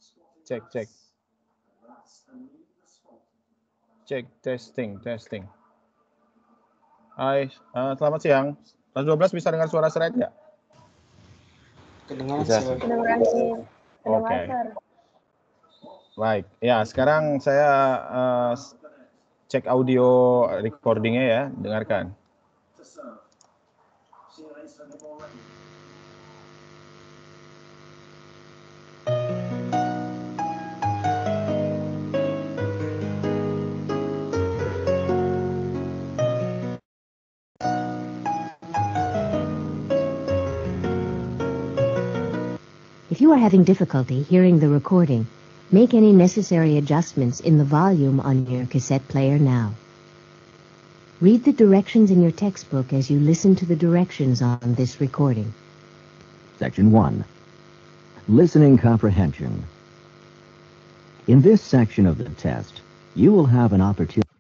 Cek. Cek, testing. Hai, selamat siang. Kelas 12 bisa dengar suara saya nggak? Kedengaran, Bisa. Sir. Kedengaran, Sir. Oke. Sir. Baik. Ya, sekarang saya cek audio recordingnya ya. Dengarkan. If you are having difficulty hearing the recording, make any necessary adjustments in the volume on your cassette player now. Read the directions in your textbook as you listen to the directions on this recording. Section 1. Listening Comprehension. In this section of the test, you will have an opportunity.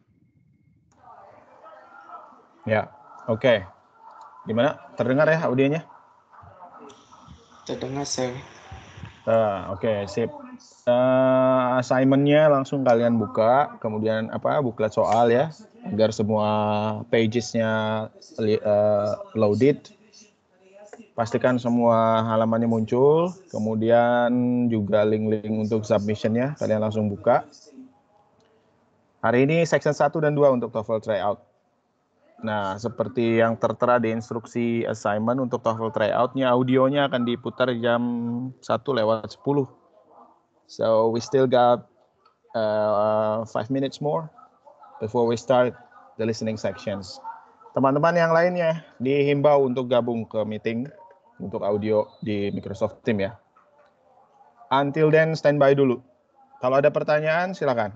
Ya, oke. Gimana? Terdengar ya audionya? Terdengar, Sir. Oke, sip. Assignment-nya langsung kalian buka, kemudian buklet soal ya, agar semua pages-nya loaded. Pastikan semua halamannya muncul, kemudian juga link-link untuk submission-nya kalian langsung buka. Hari ini section 1 dan 2 untuk TOEFL tryout. Nah, seperti yang tertera di instruksi assignment untuk TOEFL tryout-nya, audionya akan diputar jam 1:10. So we still got 5 minutes more before we start the listening sections. Teman-teman yang lainnya dihimbau untuk gabung ke meeting untuk audio di Microsoft Teams ya. Until then, standby dulu. Kalau ada pertanyaan, silakan.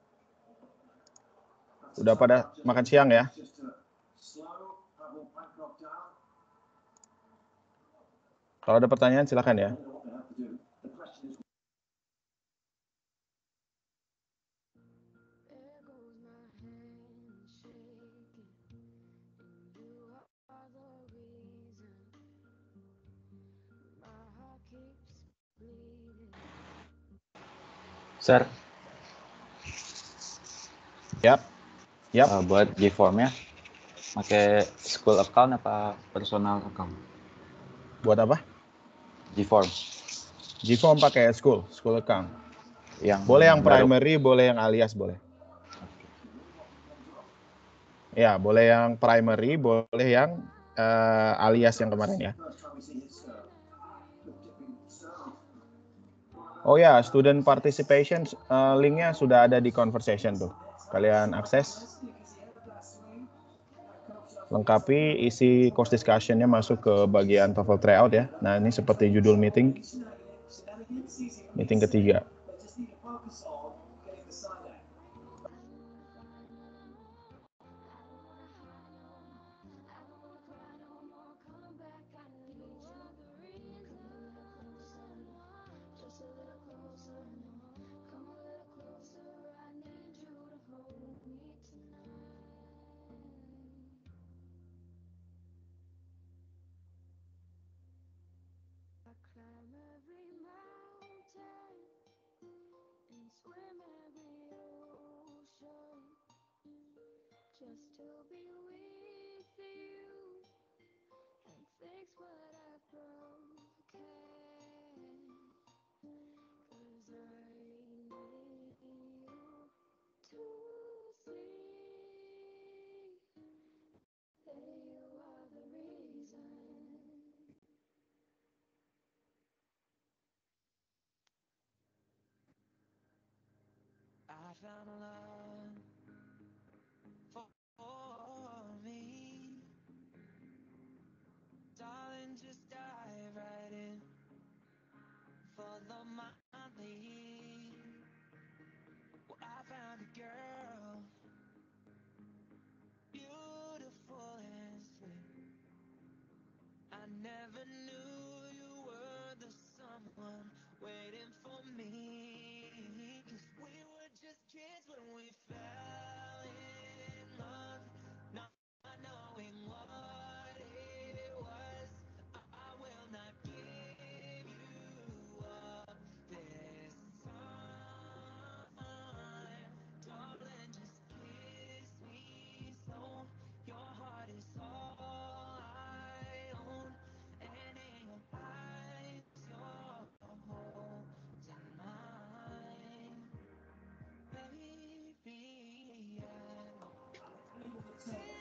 Udah pada makan siang ya? Kalau ada pertanyaan, silakan ya. Sir, Yap. buat G-form-nya, pakai school account apa personal account? Buat apa? G-form. G-form pakai school account. Yang Boleh yang baru. primary, boleh yang alias, boleh. Ya, boleh yang primary, boleh yang alias yang kemarin ya. Oh ya, student participation linknya sudah ada di conversation tuh. Kalian akses, lengkapi, isi course discussion-nya masuk ke bagian TOEFL tryout ya. Nah, ini seperti judul meeting ketiga.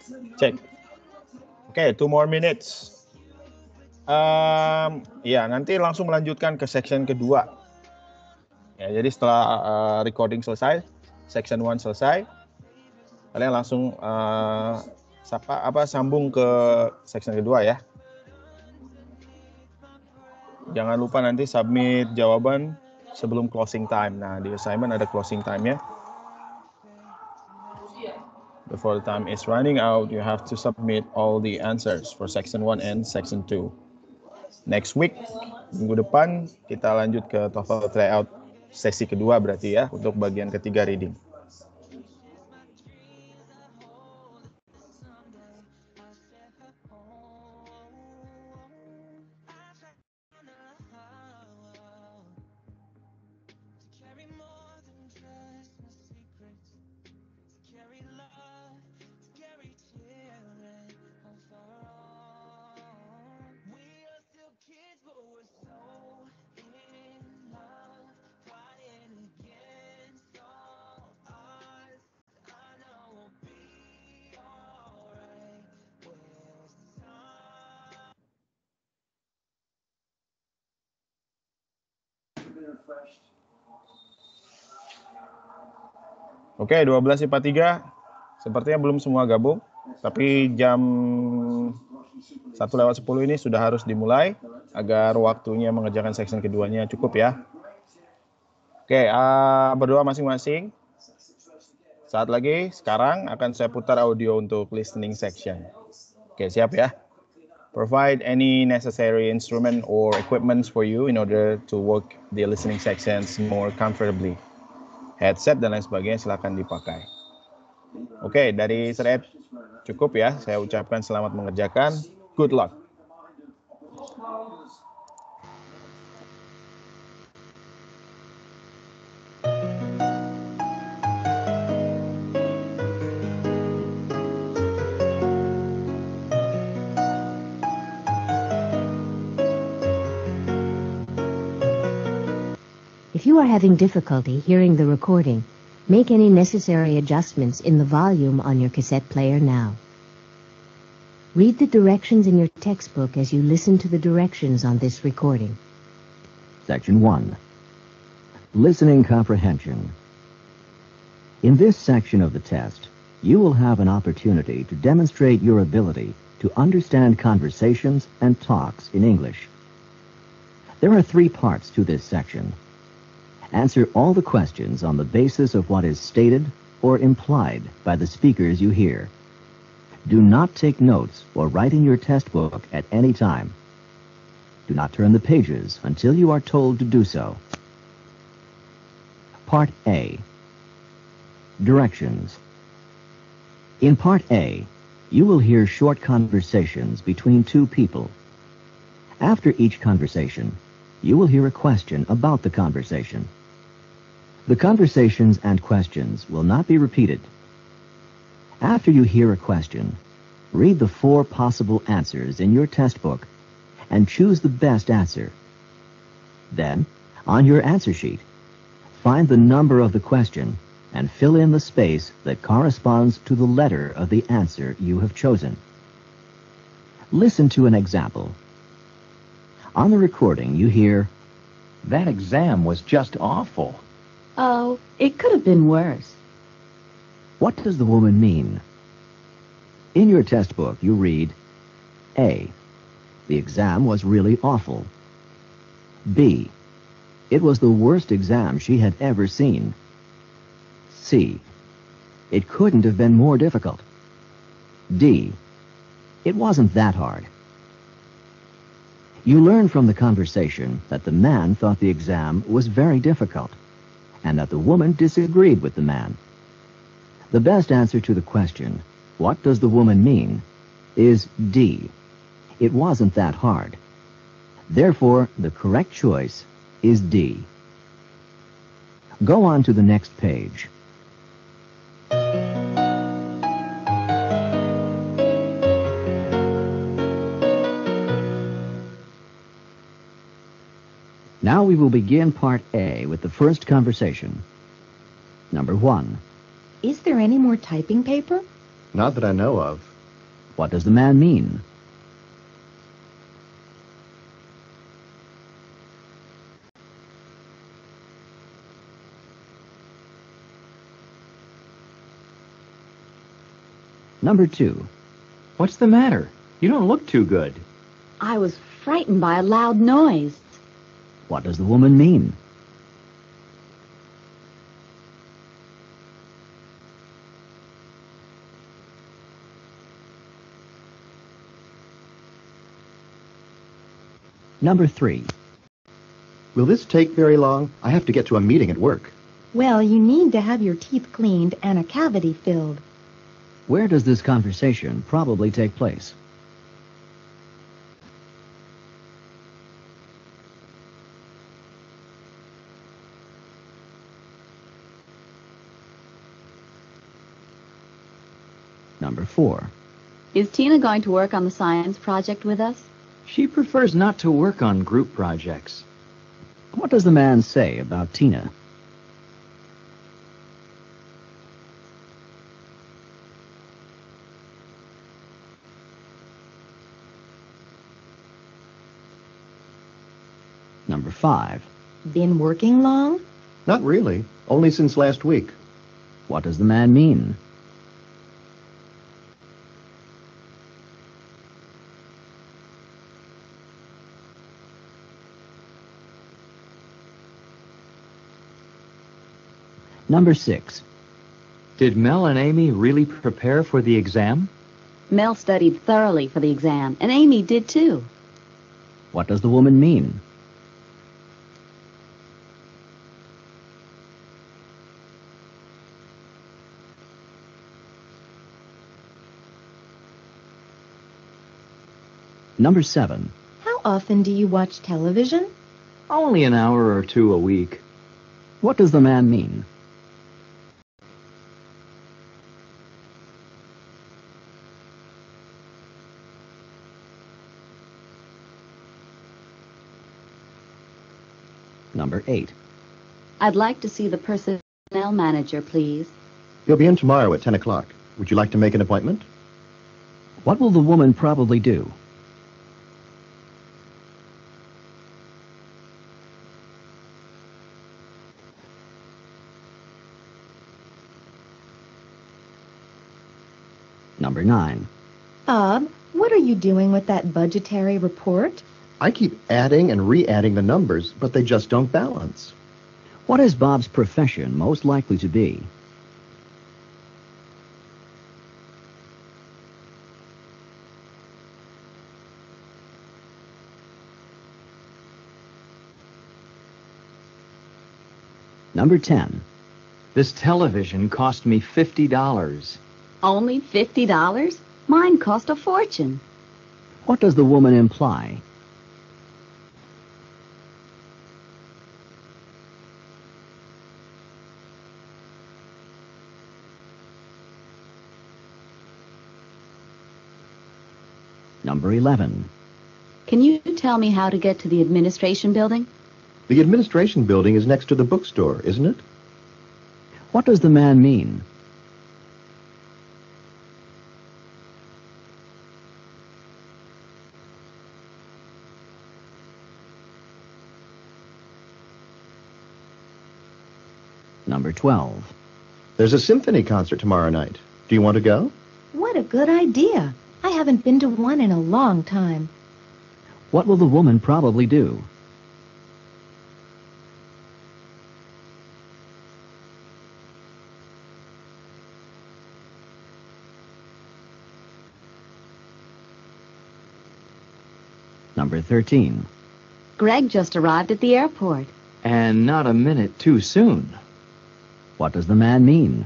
Cek. Oke, 2 more minutes. Ya, nanti langsung melanjutkan ke section kedua. Ya, jadi setelah recording selesai, section 1 selesai, kalian langsung sambung ke section kedua ya. Jangan lupa nanti submit jawaban sebelum closing time. Nah, di assignment ada closing time ya. Before the time is running out, you have to submit all the answers for section 1 and section 2. Next week, minggu depan, kita lanjut ke TOEFL tryout sesi kedua berarti ya, untuk bagian ketiga reading. Oke, 12 IPA 3. Sepertinya belum semua gabung. Tapi jam 1:10 ini sudah harus dimulai. Agar waktunya mengerjakan section keduanya cukup ya. Oke, berdoa masing-masing. Saat lagi, sekarang akan saya putar audio untuk listening section. Oke, siap ya? Provide any necessary instrument or equipments for you in order to work the listening sections more comfortably. Headset dan lain sebagainya silakan dipakai. Oke, dari saya cukup ya. Saya ucapkan selamat mengerjakan. Good luck. If you are having difficulty hearing the recording, make any necessary adjustments in the volume on your cassette player now. Read the directions in your textbook as you listen to the directions on this recording. Section 1. Listening Comprehension. In this section of the test, you will have an opportunity to demonstrate your ability to understand conversations and talks in English. There are 3 parts to this section. Answer all the questions on the basis of what is stated or implied by the speakers you hear. Do not take notes or write in your test book at any time. Do not turn the pages until you are told to do so. Part A. Directions. In Part A, you will hear short conversations between 2 people. After each conversation, you will hear a question about the conversation. The conversations and questions will not be repeated. After you hear a question, read the 4 possible answers in your test book and choose the best answer. Then, on your answer sheet, find the number of the question and fill in the space that corresponds to the letter of the answer you have chosen. Listen to an example. On the recording, you hear, "That exam was just awful." "Oh, it could have been worse." What does the woman mean? In your test book, you read, A. The exam was really awful. B. It was the worst exam she had ever seen. C. It couldn't have been more difficult. D. It wasn't that hard. You learn from the conversation that the man thought the exam was very difficult, and that the woman disagreed with the man. The best answer to the question, "What does the woman mean?" is D. It wasn't that hard. Therefore, the correct choice is D. Go on to the next page. Now we will begin Part A with the first conversation. Number 1. Is there any more typing paper? Not that I know of. What does the man mean? Number 2. What's the matter? You don't look too good. I was frightened by a loud noise. What does the woman mean? Number 3. Will this take very long? I have to get to a meeting at work. Well, you need to have your teeth cleaned and a cavity filled. Where does this conversation probably take place? Number 4. Is Tina going to work on the science project with us? She prefers not to work on group projects. What does the man say about Tina? Number 5. Been working long? Not really. Only since last week. What does the man mean? Number 6. Did Mel and Amy really prepare for the exam? Mel studied thoroughly for the exam, and Amy did too. What does the woman mean? Number 7. How often do you watch television? Only an hour or two a week. What does the man mean? Number 8. I'd like to see the personnel manager, please. He'll be in tomorrow at 10 o'clock. Would you like to make an appointment? What will the woman probably do? Number 9. Bob, what are you doing with that budgetary report? I keep adding and re-adding the numbers, but they just don't balance. What is Bob's profession most likely to be? Number 10. This television cost me $50. Only $50? Mine cost a fortune. What does the woman imply? Number 11. Can you tell me how to get to the administration building? The administration building is next to the bookstore, isn't it? What does the man mean? Number 12. There's a symphony concert tomorrow night. Do you want to go? What a good idea. I haven't been to one in a long time. What will the woman probably do? Number 13. Greg just arrived at the airport. And not a minute too soon. What does the man mean?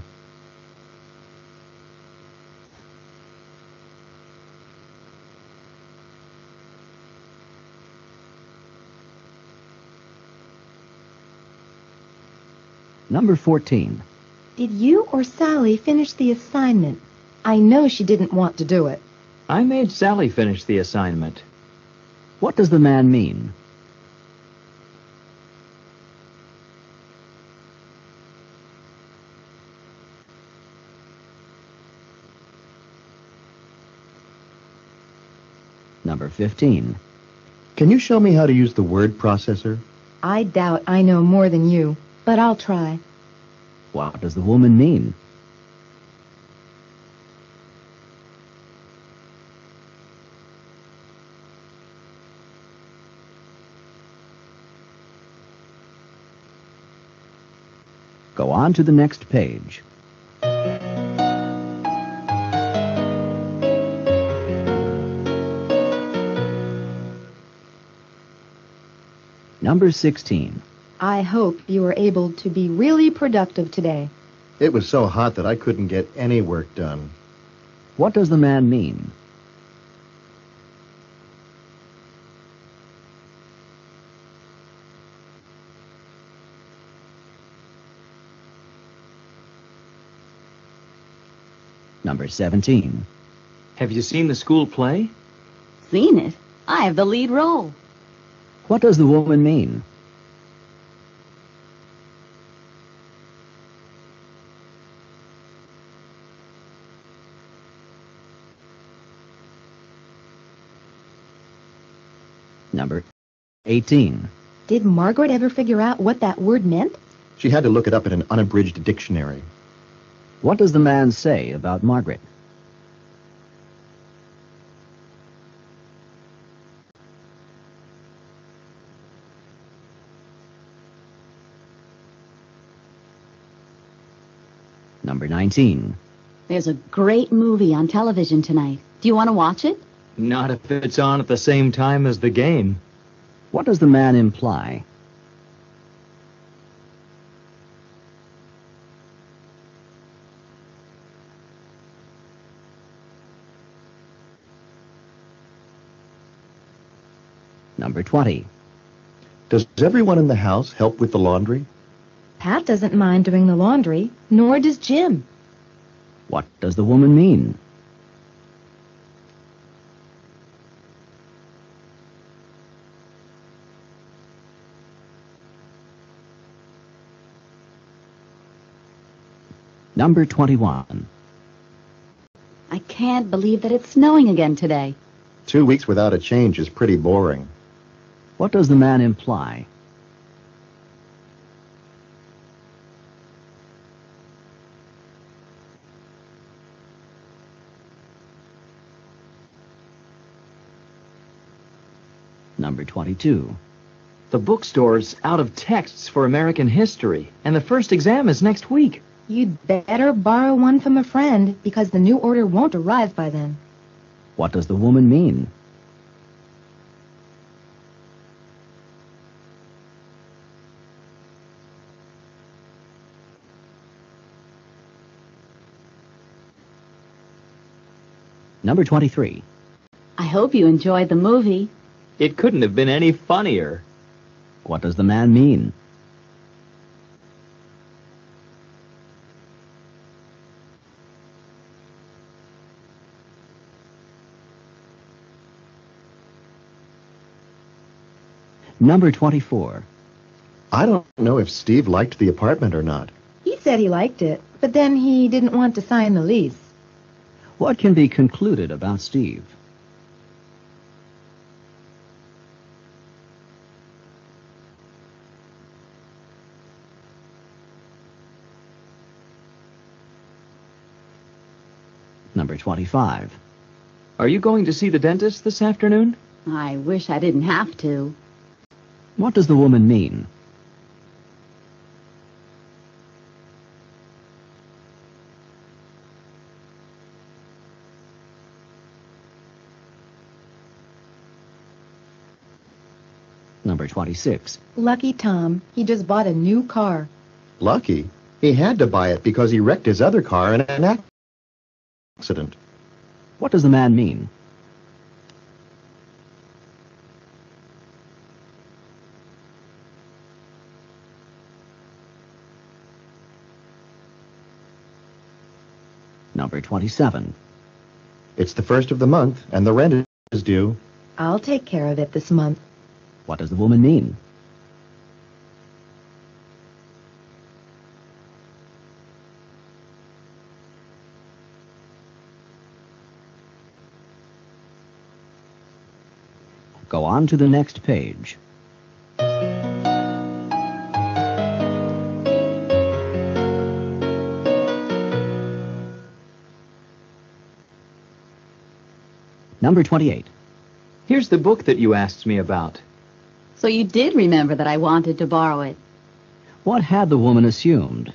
Number 14. Did you or Sally finish the assignment? I know she didn't want to do it. I made Sally finish the assignment. What does the man mean? Number 15. Can you show me how to use the word processor? I doubt I know more than you, but I'll try. What does the woman mean? Go on to the next page. Number 16. I hope you were able to be really productive today. It was so hot that I couldn't get any work done. What does the man mean? Number 17. Have you seen the school play? Seen it? I have the lead role. What does the woman mean? Number 18. Did Margaret ever figure out what that word meant? She had to look it up in an unabridged dictionary. What does the man say about Margaret? Number 19. There's a great movie on television tonight. Do you want to watch it? Not if it's on at the same time as the game. What does the man imply? Number 20. Does everyone in the house help with the laundry? Pat doesn't mind doing the laundry, nor does Jim. What does the woman mean? Number 21. I can't believe that it's snowing again today. 2 weeks without a change is pretty boring. What does the man imply? Number 22. The bookstore's out of texts for American history, and the first exam is next week. You'd better borrow one from a friend, because the new order won't arrive by then. What does the woman mean? Number 23. I hope you enjoyed the movie. It couldn't have been any funnier. What does the man mean? Number 24. I don't know if Steve liked the apartment or not. He said he liked it, but then he didn't want to sign the lease. What can be concluded about Steve? Number 25. Are you going to see the dentist this afternoon? I wish I didn't have to. What does the woman mean? Number 26. Lucky Tom, he just bought a new car. Lucky. He had to buy it because he wrecked his other car in an accident. What does the man mean? Number 27. It's the first of the month, and the rent is due. I'll take care of it this month. What does the woman mean? Go on to the next page. Number 28. Here's the book that you asked me about. So you did remember that I wanted to borrow it. What had the woman assumed?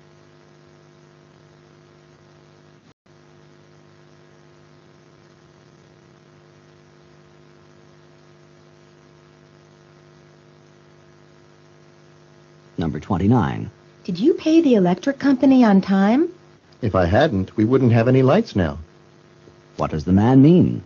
Number 29. Did you pay the electric company on time? If I hadn't, we wouldn't have any lights now. What does the man mean?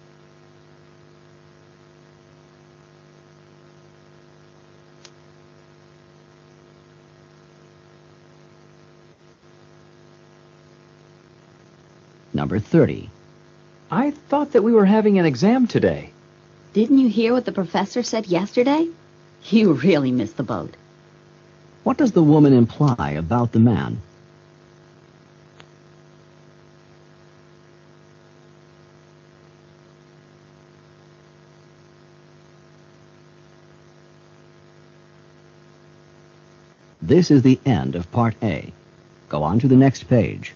Number 30. I thought that we were having an exam today. Didn't you hear what the professor said yesterday? You really missed the boat. What does the woman imply about the man? This is the end of Part A. Go on to the next page.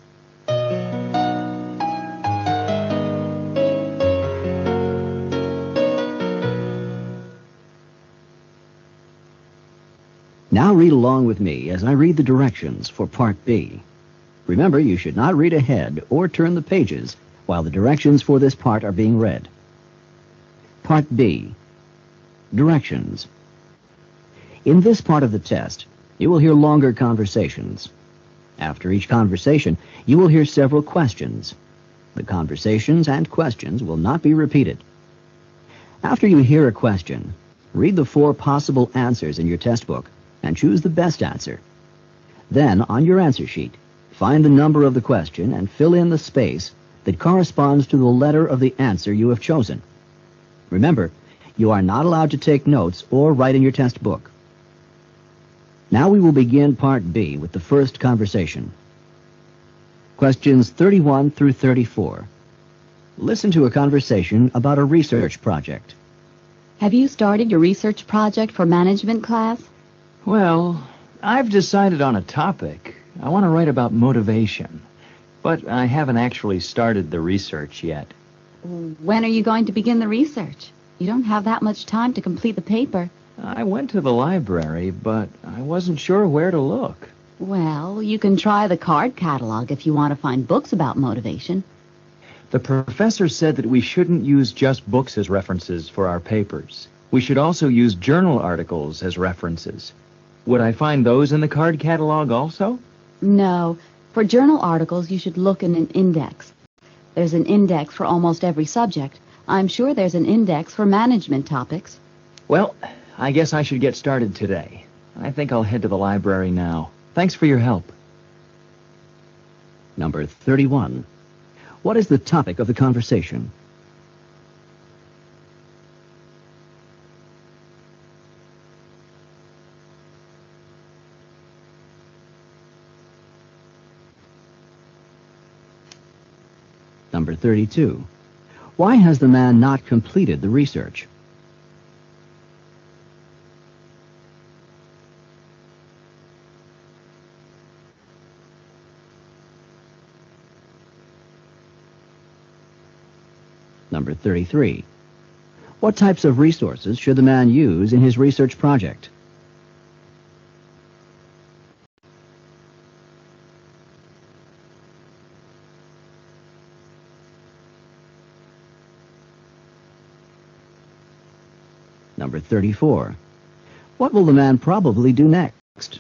Now read along with me as I read the directions for Part B. Remember, you should not read ahead or turn the pages while the directions for this part are being read. Part B. Directions. In this part of the test, you will hear longer conversations. After each conversation, you will hear several questions. The conversations and questions will not be repeated. After you hear a question, read the 4 possible answers in your test book and choose the best answer. Then, on your answer sheet, find the number of the question and fill in the space that corresponds to the letter of the answer you have chosen. Remember, you are not allowed to take notes or write in your test book. Now we will begin Part B with the first conversation. Questions 31 through 34. Listen to a conversation about a research project. Have you started your research project for management class? Well, I've decided on a topic. I want to write about motivation, but I haven't actually started the research yet. When are you going to begin the research? You don't have that much time to complete the paper. I went to the library, but I wasn't sure where to look. Well, you can try the card catalog if you want to find books about motivation. The professor said that we shouldn't use just books as references for our papers. We should also use journal articles as references. Would I find those in the card catalog also? No. For journal articles, you should look in an index. There's an index for almost every subject. I'm sure there's an index for management topics. Well, I guess I should get started today. I think I'll head to the library now. Thanks for your help. Number 31. What is the topic of the conversation? Number 32. Why has the man not completed the research? Number 33. What types of resources should the man use in his research project? Number 34. What will the man probably do next?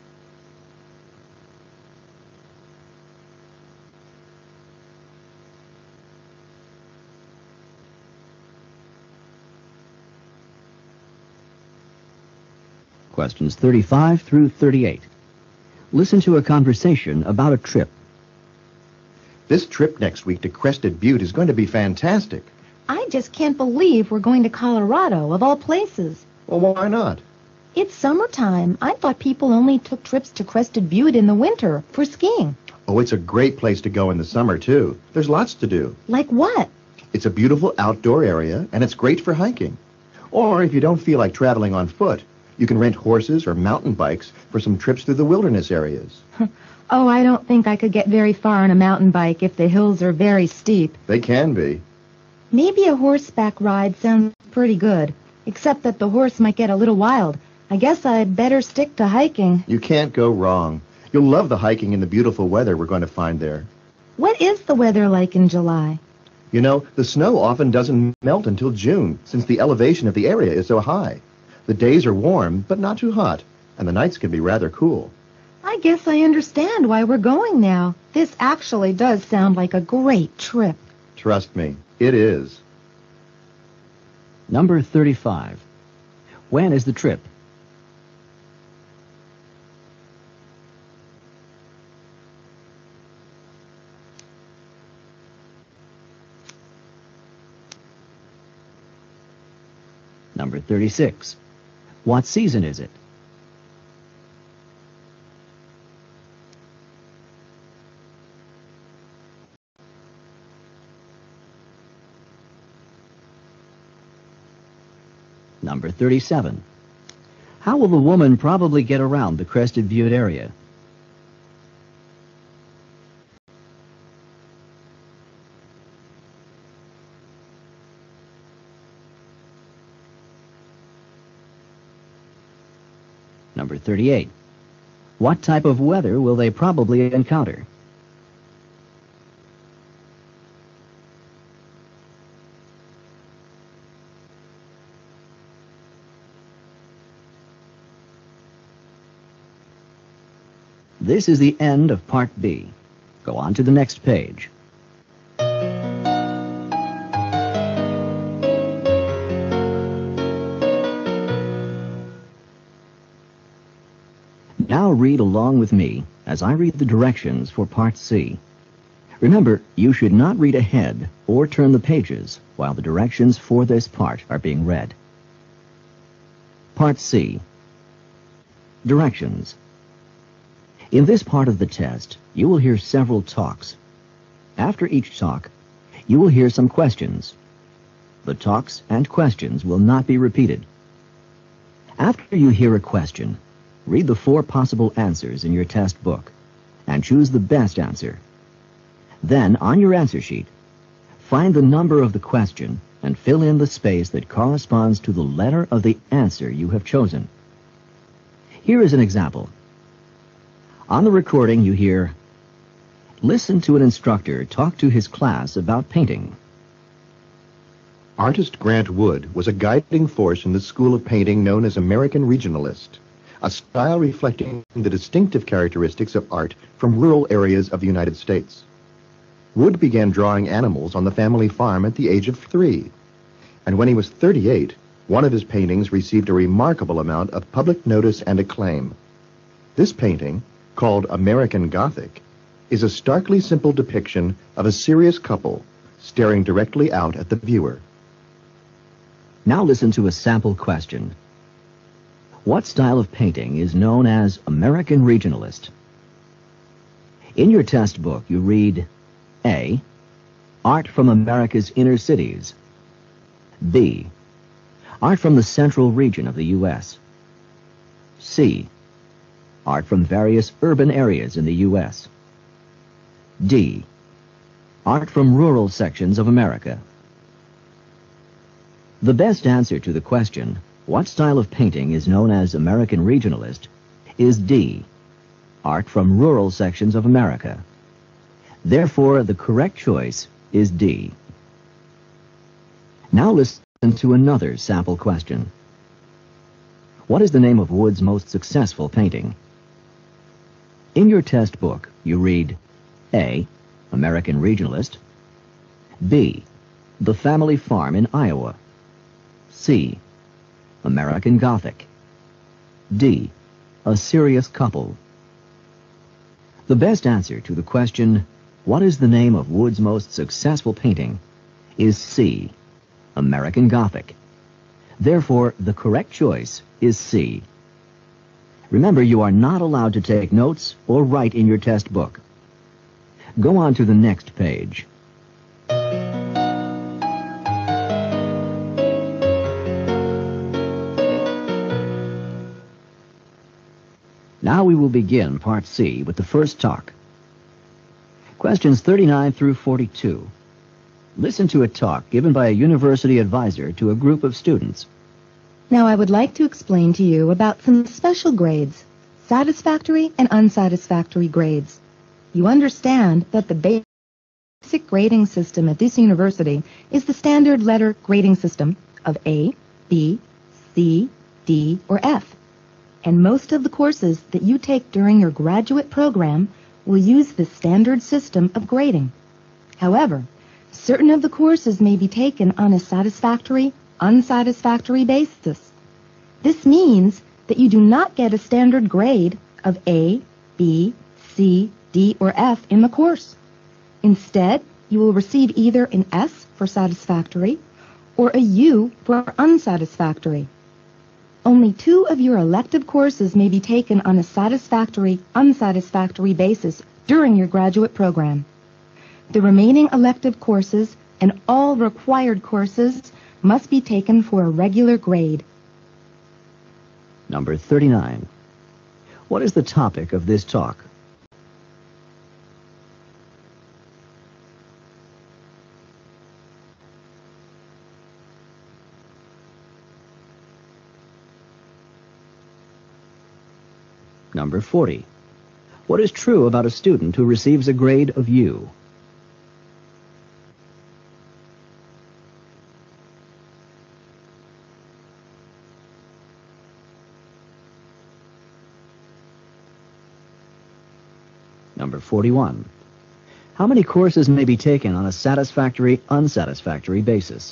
Questions 35 through 38. Listen to a conversation about a trip. This trip next week to Crested Butte is going to be fantastic. I just can't believe we're going to Colorado, of all places. Well, why not? It's summertime. I thought people only took trips to Crested Butte in the winter for skiing. Oh, it's a great place to go in the summer, too. There's lots to do. Like what? It's a beautiful outdoor area, and it's great for hiking. Or if you don't feel like traveling on foot, you can rent horses or mountain bikes for some trips through the wilderness areas. Oh, I don't think I could get very far on a mountain bike if the hills are very steep. They can be. Maybe a horseback ride sounds pretty good, except that the horse might get a little wild. I guess I'd better stick to hiking. You can't go wrong. You'll love the hiking in the beautiful weather we're going to find there. What is the weather like in July? You know, the snow often doesn't melt until June, since the elevation of the area is so high. The days are warm, but not too hot, and the nights can be rather cool. I guess I understand why we're going now. This actually does sound like a great trip. Trust me, it is. Number 35. When is the trip? Number 36. What season is it? Number 37. How will the woman probably get around the Crested Butte area? Number 38. What type of weather will they probably encounter? This is the end of Part B. Go on to the next page. Now read along with me as I read the directions for Part C. Remember, you should not read ahead or turn the pages while the directions for this part are being read. Part C. Directions. In this part of the test, you will hear several talks. After each talk, you will hear some questions. The talks and questions will not be repeated. After you hear a question, read the 4 possible answers in your test book and choose the best answer. Then, on your answer sheet, find the number of the question and fill in the space that corresponds to the letter of the answer you have chosen. Here is an example. On the recording, you hear, "Listen to an instructor talk to his class about painting." Artist Grant Wood was a guiding force in the school of painting known as American Regionalist, a style reflecting the distinctive characteristics of art from rural areas of the United States. Wood began drawing animals on the family farm at the age of 3, and when he was 38, one of his paintings received a remarkable amount of public notice and acclaim. This painting, called American Gothic, is a starkly simple depiction of a serious couple staring directly out at the viewer. Now listen to a sample question. What style of painting is known as American Regionalist? In your test book, you read A. Art from America's inner cities. B. Art from the central region of the U.S. C. Art from various urban areas in the U.S. D. Art from rural sections of America. The best answer to the question, what style of painting is known as American Regionalist, is D. Art from rural sections of America. Therefore, the correct choice is D. Now listen to another sample question. What is the name of Wood's most successful painting? In your test book, you read A. American Regionalist. B. The Family Farm in Iowa. C. American Gothic. D. A Serious Couple. The best answer to the question, what is the name of Wood's most successful painting, is C. American Gothic. Therefore, the correct choice is C. Remember, you are not allowed to take notes or write in your test book. Go on to the next page. Now we will begin Part C with the first talk. Questions 39 through 42. Listen to a talk given by a university advisor to a group of students. Now I would like to explain to you about some special grades, satisfactory and unsatisfactory grades. You understand that the basic grading system at this university is the standard letter grading system of A, B, C, D, or F. And most of the courses that you take during your graduate program will use this standard system of grading. However, certain of the courses may be taken on a satisfactory, unsatisfactory basis. This means that you do not get a standard grade of A, B, C, D, or F in the course. Instead, you will receive either an S for satisfactory or a U for unsatisfactory. Only 2 of your elective courses may be taken on a satisfactory, unsatisfactory basis during your graduate program. The remaining elective courses and all required courses must be taken for a regular grade. Number 39. What is the topic of this talk? Number 40. What is true about a student who receives a grade of U? Number 41. How many courses may be taken on a satisfactory, unsatisfactory basis?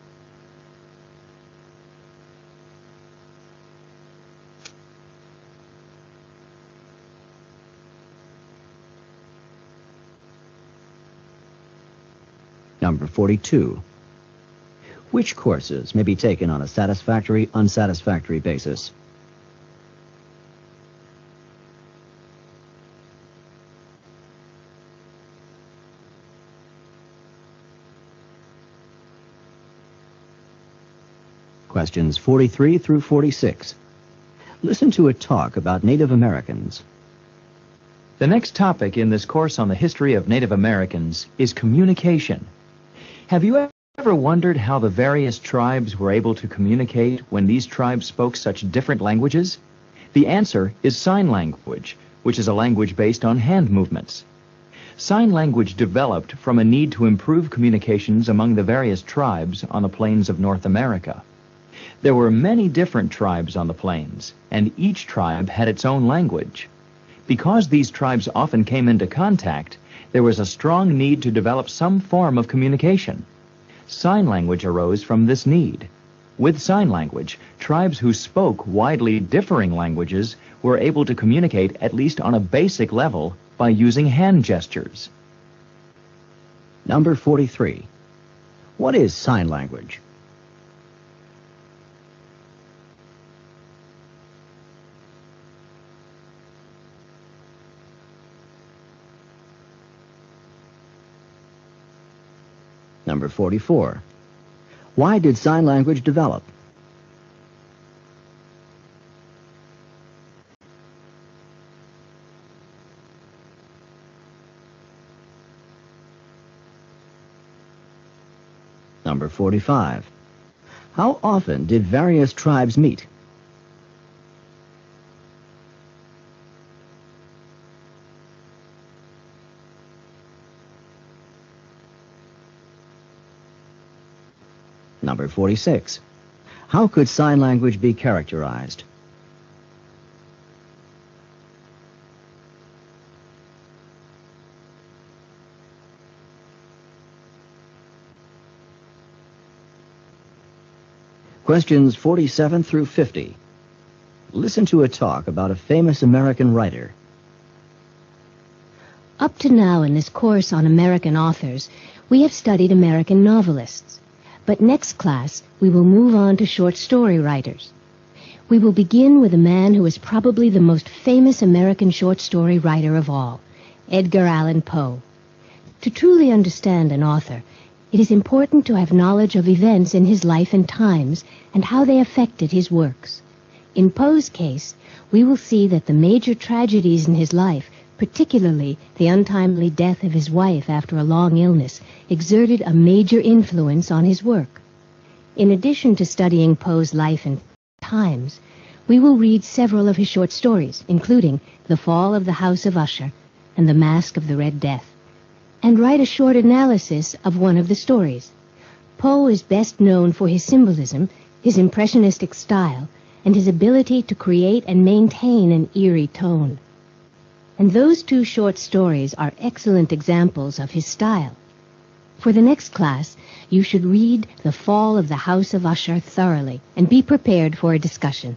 Number 42. Which courses may be taken on a satisfactory, unsatisfactory basis? Questions 43 through 46. Listen to a talk about Native Americans. The next topic in this course on the history of Native Americans is communication. Have you ever wondered how the various tribes were able to communicate when these tribes spoke such different languages? The answer is sign language, which is a language based on hand movements. Sign language developed from a need to improve communications among the various tribes on the plains of North America. There were many different tribes on the plains, and each tribe had its own language. Because these tribes often came into contact, there was a strong need to develop some form of communication. Sign language arose from this need. With sign language, tribes who spoke widely differing languages were able to communicate at least on a basic level by using hand gestures. Number 43. What is sign language? Number 44. Why did sign language develop? Number 45. How often did various tribes meet? Number 46. How could sign language be characterized? Questions 47 through 50. Listen to a talk about a famous American writer. Up to now in this course on American authors, we have studied American novelists. But next class, we will move on to short story writers. We will begin with a man who is probably the most famous American short story writer of all, Edgar Allan Poe. To truly understand an author, it is important to have knowledge of events in his life and times and how they affected his works. In Poe's case, we will see that the major tragedies in his life, particularly the untimely death of his wife after a long illness, exerted a major influence on his work. In addition to studying Poe's life and times, we will read several of his short stories, including The Fall of the House of Usher and The Mask of the Red Death, and write a short analysis of one of the stories. Poe is best known for his symbolism, his impressionistic style, and his ability to create and maintain an eerie tone. And those two short stories are excellent examples of his style. For the next class, you should read The Fall of the House of Usher thoroughly and be prepared for a discussion.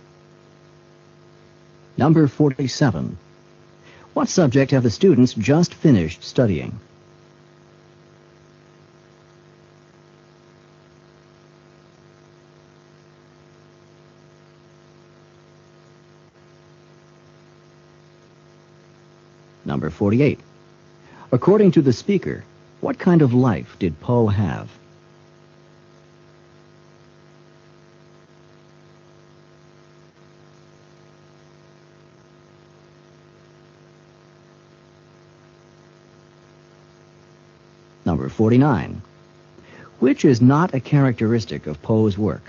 Number 47. What subject have the students just finished studying? Number 48. According to the speaker, what kind of life did Poe have? Number 49. Which is not a characteristic of Poe's work?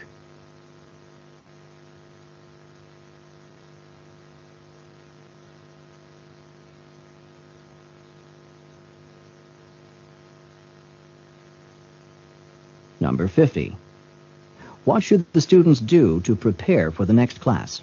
Number 50. What should the students do to prepare for the next class?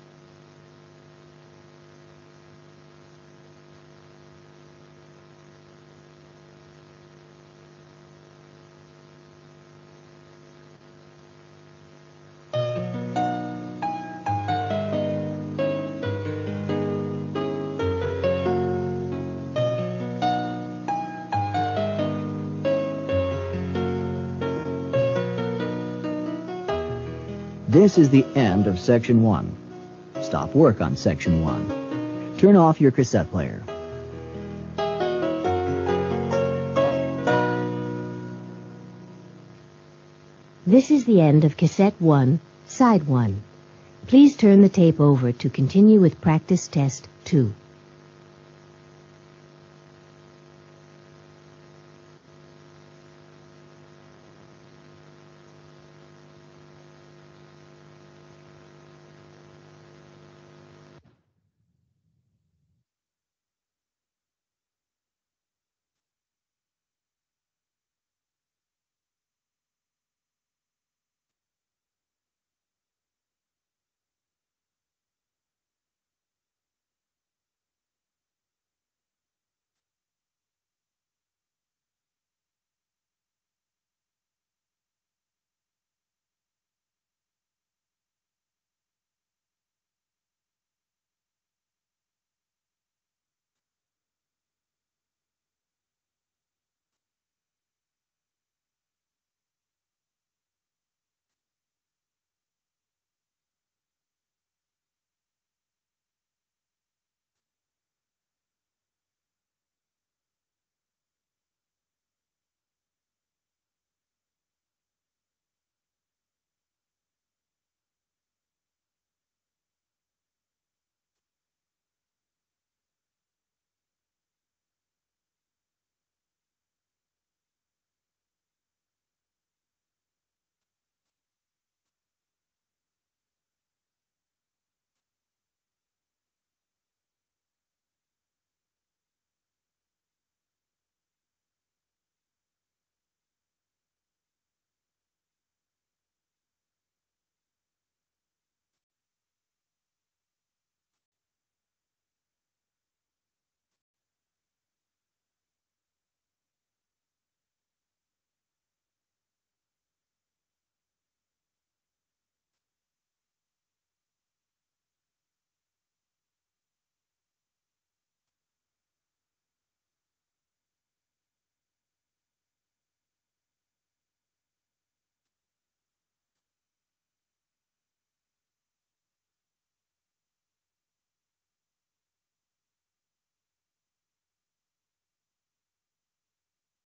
This is the end of Section 1. Stop work on Section 1. Turn off your cassette player. This is the end of Cassette 1, Side 1. Please turn the tape over to continue with Practice Test 2.